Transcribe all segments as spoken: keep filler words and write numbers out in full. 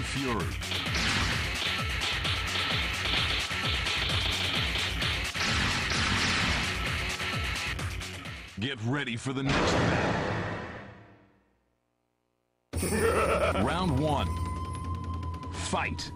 Fury. Get ready for the next battle. Round one. Fight.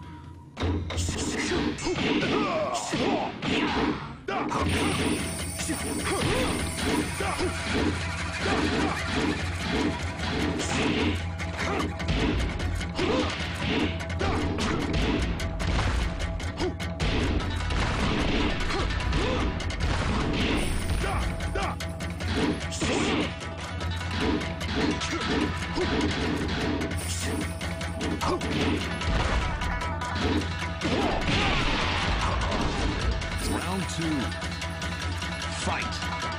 Round two. Fight.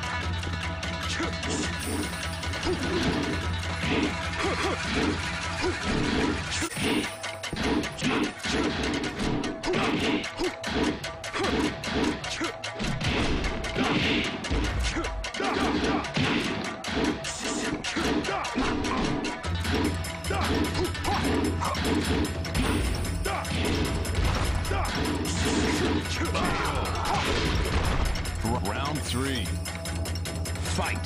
Round three. Fight.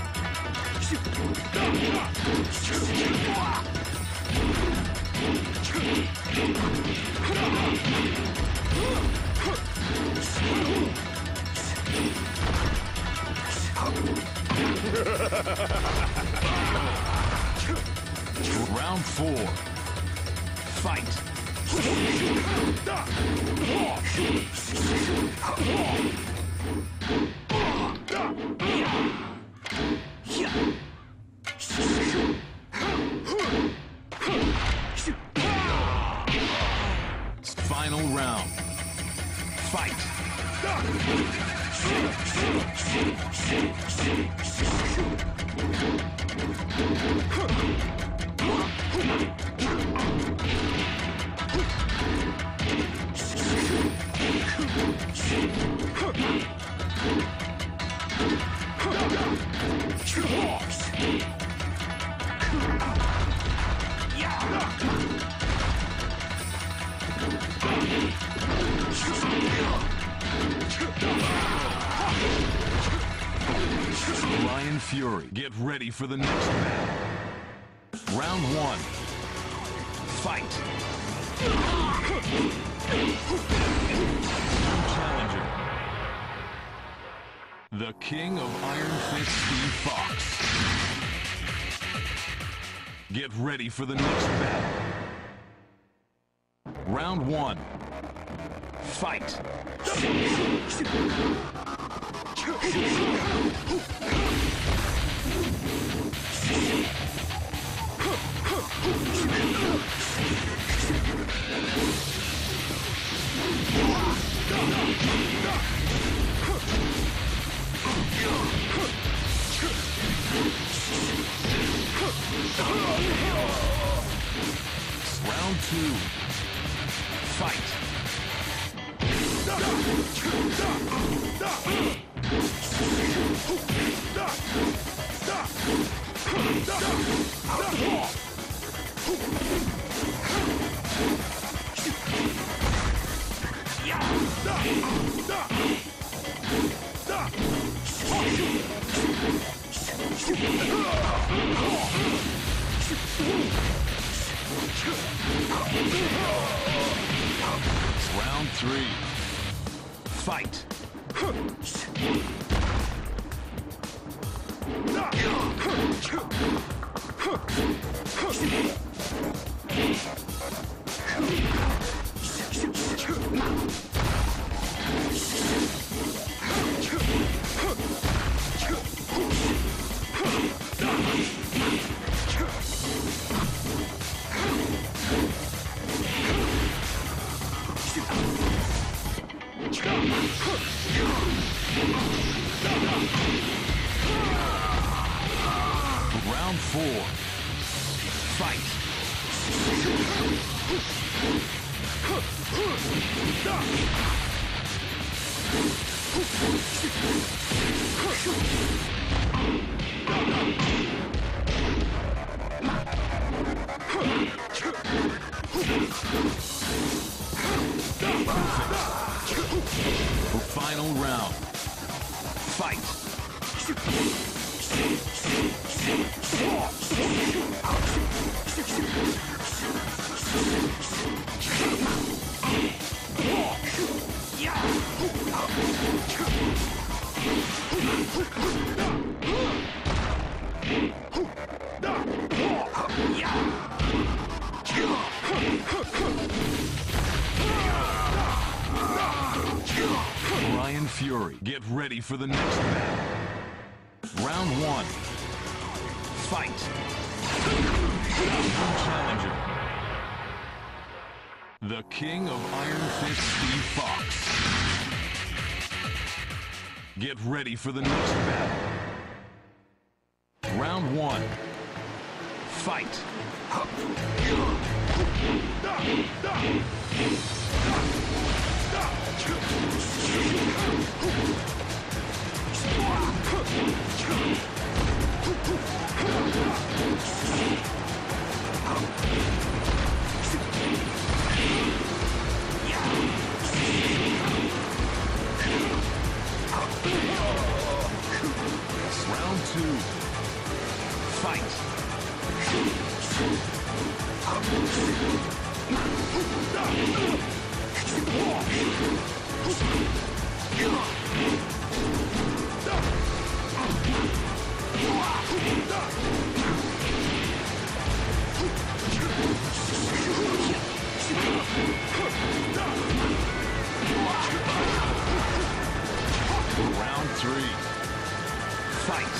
Round four. Fight. Final round. Fight. Lion Fury, get ready for the next battle. Round one. Fight. Challenger. The King of Iron Fist, Steve Fox. Get ready for the next battle. Round one. Fight. Round two. Fight. Round three. Fight. Round four. Fight. Fight! Ryan Fury, get ready for the next battle. Round one. Fight. Challenger. The King of Iron Fist, Steve Fox. Get ready for the next battle. Round one. Fight. Round two. Fight. Round three. Fight.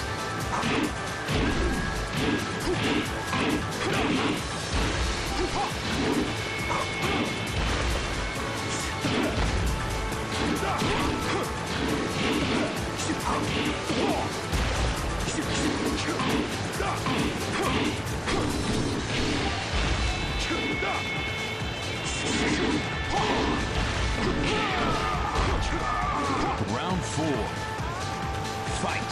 Round four. Fight.